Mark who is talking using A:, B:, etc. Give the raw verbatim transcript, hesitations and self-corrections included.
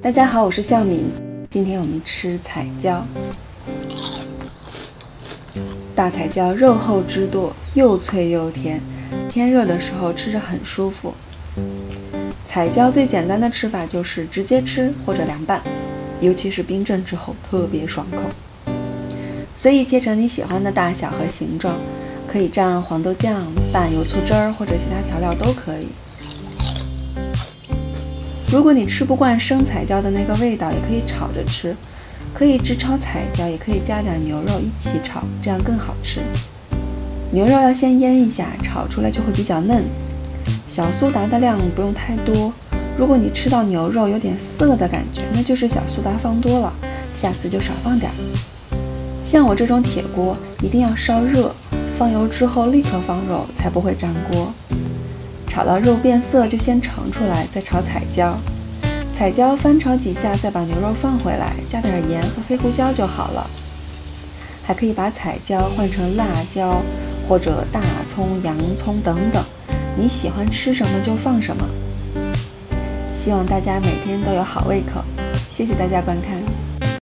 A: 大家好，我是向敏，今天我们吃彩椒。大彩椒肉厚汁多，又脆又甜，天热的时候吃着很舒服。彩椒最简单的吃法就是直接吃或者凉拌，尤其是冰镇之后特别爽口。随意切成你喜欢的大小和形状，可以蘸黄豆酱、拌油醋汁儿或者其他调料都可以。如果你吃不惯生彩椒的那个味道，也可以炒着吃，可以只炒彩椒，也可以加点牛肉一起炒，这样更好吃。牛肉要先腌一下，炒出来就会比较嫩。小苏打的量不用太多，如果你吃到牛肉有点涩的感觉，那就是小苏打放多了，下次就少放点。像我这种铁锅，一定要烧热，放油之后立刻放肉，才不会粘锅。炒到肉变色就先盛出来，再炒彩椒。彩椒翻炒几下，再把牛肉放回来，加点盐和黑胡椒就好了。还可以把彩椒换成辣椒或者大葱、洋葱等等，你喜欢吃什么就放什么。希望大家每天都有好胃口，谢谢大家观看。